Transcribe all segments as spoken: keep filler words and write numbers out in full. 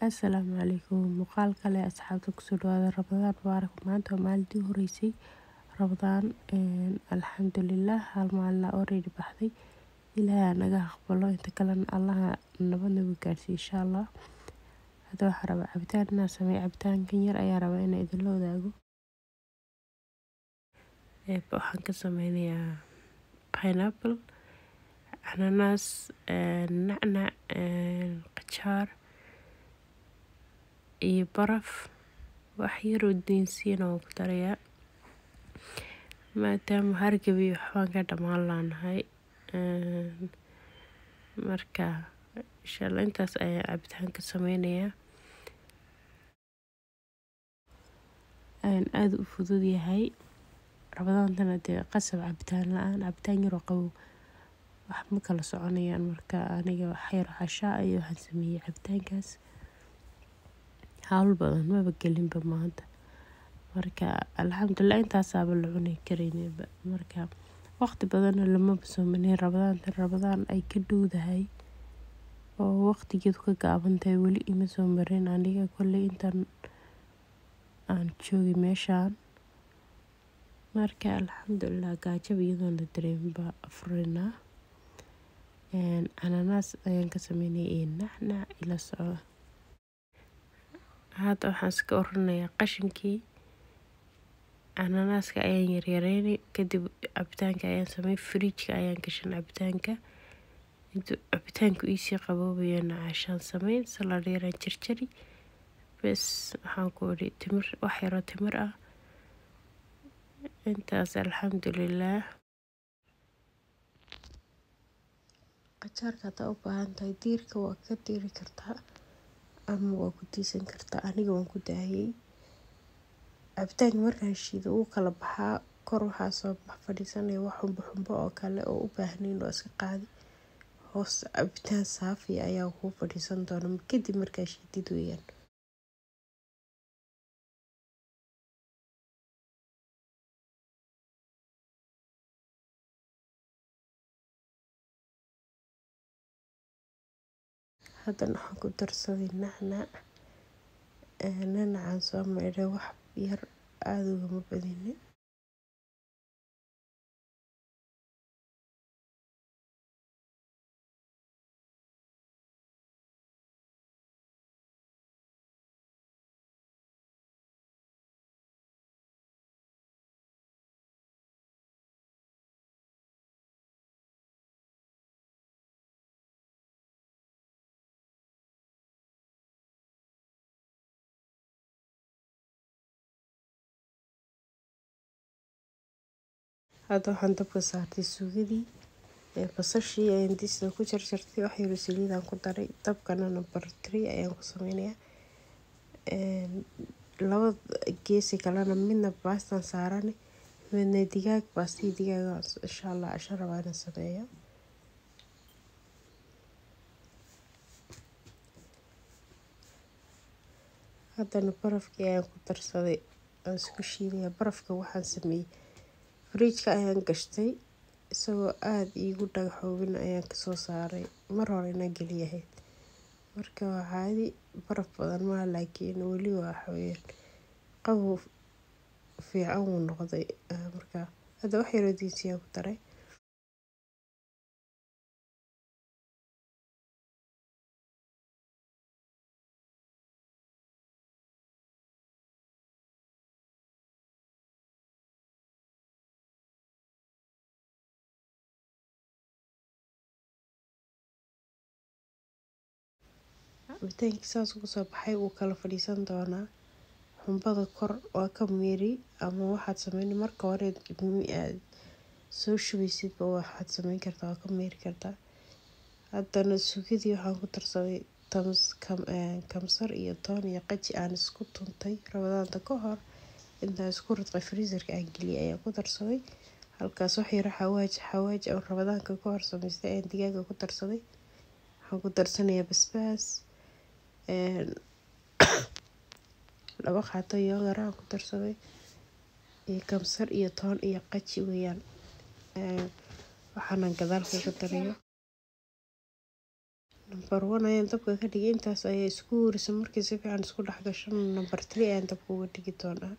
Assalaamu calaykum muuqaal kale asxaabta kusoo dhawaada Ramadaan mubaarak maanta waa maalintii u horeysay Ramadaan alxamdulillaah hal maalin already baxday ilaahay naga aqbalo inta kalena Allah nabad nagu gaarsiiyo insha Allah hada waxaan rabaa cabitaan inaan sameeyo cabitaankan yar ayaa rabaa inaan idin la wadaago ee waxaan ka sameynayaa pineapple ananas nacnac qajaar iyo baraf wax yar oo diinsiina oo ku darayaa maadaama hargabi waxbaan ka dhamaan laanahay marka insha Allah intaas ayaan cabitaan ka sameynayaa aad u fudud yahay Ramadaantana dee qasab cabitaan la'aan cabitaan yar oo qabow wax ma kala soconayaan marka aniga wax yar xashaa iyo waxaan sameeyay cabitaankaas hawl badan maba gelinba maanta marka alxamdulillaah intaas aaba la cuni kareynaba marka waqti badan lama soomanin Ramadaanta Ramadaan ay ka dhowdahay oo waqtigeedu ka gaaban tahay weli ima soo marin aniga kolley intaan aan joogay meeshaan marka alxamdulillaah gaajo iyadoon la dareemin baa afurina ananas ayaan ka sameynay iyo nacnac ila socda hada waxaan iska urinayaa qashinkii ananaska ayaan yaryareynay kadib cabitaanka ayaan sameeyay fridge-ka ayaan gashan cabitaanka intuu cabitaanku iisii qaboobayana cashaan sameyn salad yaraan jarjari bes waxaan ku odhi timir wax yar oo timir ah intaas alxamdulillaah qajaarka hadaa u baahan tahay diirka waa ka diiri kartaa ama waa ku diisan kartaa aniga waan ku daayay cabitaanka markaan shiido uu kala baxaa kor waxaa soo fadhiisanaya wax xumbo xumbo oo kale oo u baahnayn oo iska qaadi hoos cabitaan saafi ayaa kuu fadhiisan doona kadib markaa shiidid weeyaan haddana waxaan ku darsaday nacnac nacnacaan soo maydhay wax yar aad ugama badinin hada waxaan dabka saartay suugadii basashii ayaan disda ku jarjartay wax yar saliid aan ku daray dabkana number three ayaan ku sameynayaa laba geesi kalena midna baastaan saaranay midna digaag baastii digaaga insha Allah casho rabaa inaan sameeyo haddana barafkii ayaan ku darsaday aan isku shiidayaa barafka waxaan sameeyey fridge-ka ayaan gashtay isagoo aad iigu dhagaxoobin ayaan kasoo saaray mar hore inaan geliyahayd marka waa caadi baraf badan maa laakiin weli waa xaweyaan qabow fiican wuu noqday marka hada wax yaroo diinsiyaa ku daray cabitaankii saas ugu soo baxay wuu kala fadhiisan doonaa xumbada kor waa ka meeri ama waxaad sameyn marka hore aad soo shubeysidba waxaad sameyn kartaa waa ka meeri kartaa haddana suugadii waxaan ku darsaday kamsar iyo toon iyo qaji aan isku tuntay Ramadaanta ka hor intaan isku ridqay freezer-ka aan geliyay ayaan ku darsaday halkaas wax yar xawaaji xawaaji oo Ramadaanka ka hor sameystay ayaan digaaga ku darsaday waxaan ku darsanayaa basbaas laba qaato yoogar aan ku darsaday iyo kamsar iyo toon iyo qaji weeyaan waxaana gadaal kaga darayo number one ayaan dabka ka dhigay, intaas ayay isku hurisay. Markii si fiican isku dhex gasho number three ayaan dabka uga dhigi doonaa.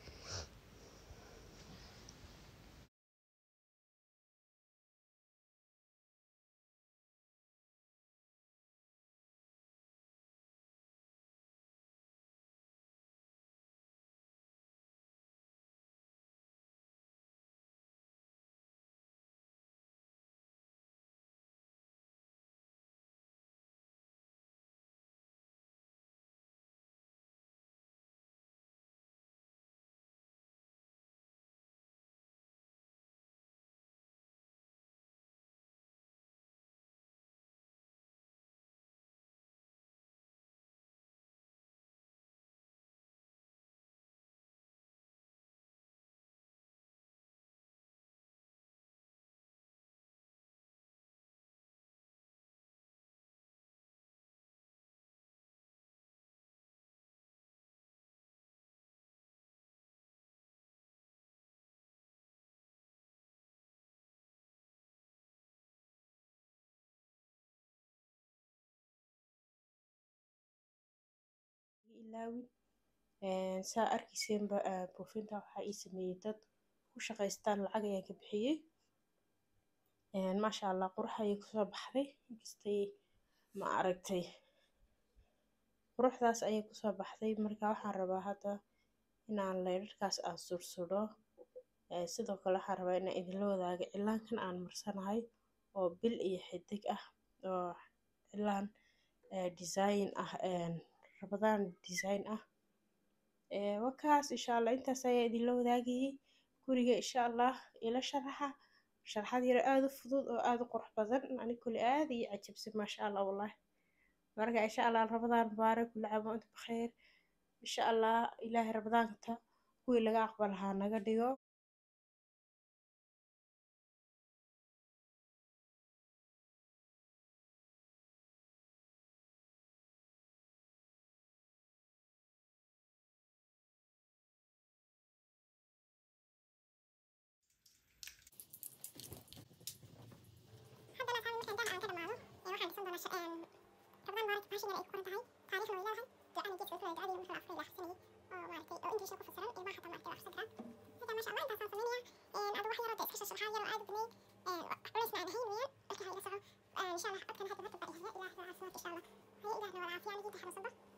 ilaawin een saa arkiiseen ba buufinta waxa ii sameeyay dad ku shaqaystaan lacag ayaan ka bixiyay. een ma sha Allah qurux ayay ku soo baxday inkastay ma aragtay quruxdaas ayay ku soo baxday. Marka waxaan rabaa hadda inaan leerarkaas aan sursuro. ee sidoo kale waxaan rabaa inaan idinla wadaago cilaankan aan marsanahay oo bil iyo xidig ah oo cilaan ee design ah een rabadaan design ah. ee wakaas insha Allah intaas ayaa idinla wadaagayay guriga insha Allah ila sharaxa sharaxaad yar aad u fudud oo aad u qurux badan ani kulli aad iyo cajabsi ma sha Allah wallahi. marka insha Allah rabadaan mubaarak kulli caam wa antum bikhair insha Allah ilaahay rabadaanta kuwii laga aqbalaha naga dhigo. إن شاء الله أكثر هذا هذا إن شاء الله هي إذا والعافية يعني تحرص